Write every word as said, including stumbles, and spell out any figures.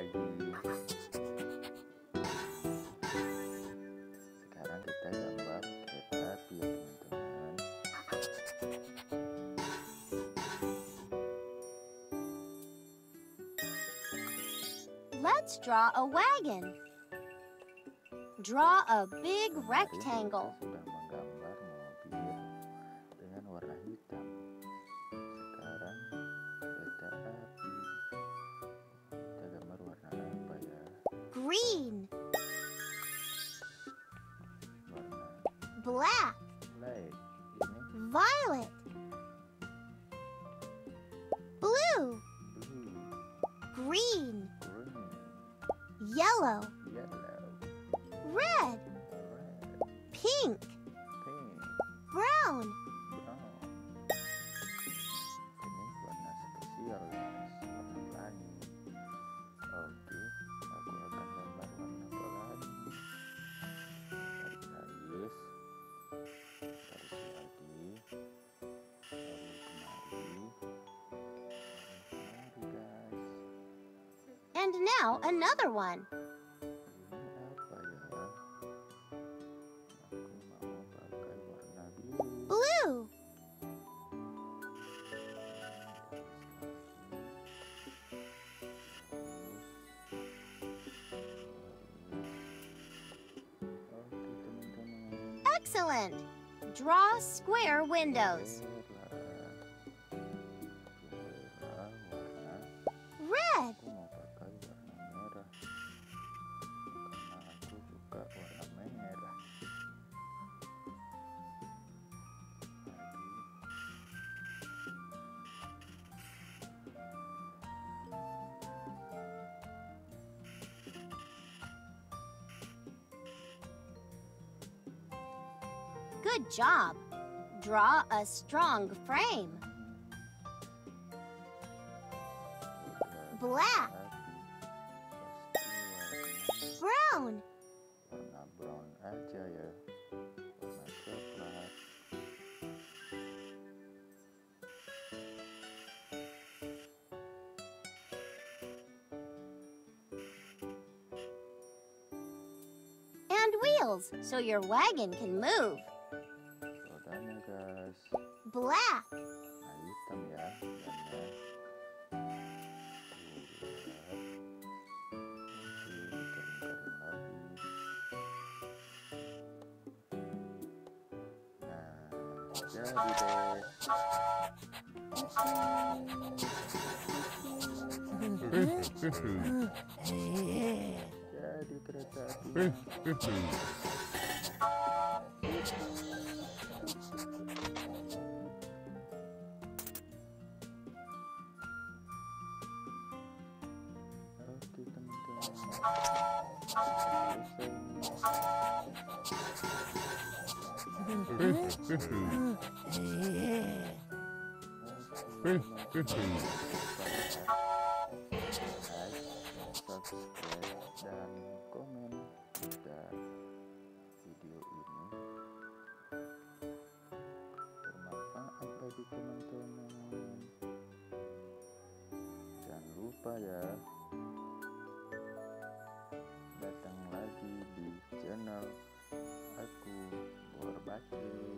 lagi. Sekarang kita gambar kereta api ya teman-teman. Let's draw a wagon. Draw a big rectangle. Kita sudah menggambar mobil dengan warna hitam. Sekarang kereta api. Kita gambar warna apa ya? Green. Warna Black. black. Ini Violet. Blue. blue, Green. green, Yellow. yellow, Red. red, Pink. pink, Brown. brown. Ini warna spesial guys, warna pelangi. Oke, aku akan gambar warna pelangi. Tarik garis, garis lagi, lalu kemari, lalu kemari guys. And now another one. Ini apa ya? Aku mau pakai warna biru. Blue. Oke teman-teman. Excellent. Draw square windows. Jendela, jendela warna. Red. Aku mau pakai warna merah karena aku suka warna merah. Good job. Draw a strong frame. Black. Brown. Warna brown aja ya, warna coklat. And wheels so your wagon can move. Rodanya guys, Black. nah hitam ya, warnanya. Jadi deh. Jadi kereta api. Oke teman-teman. Subscribe dan komen jika video ini bermanfaat bagi teman-teman. Jangan lupa ya, datang lagi di channel aku berbagi.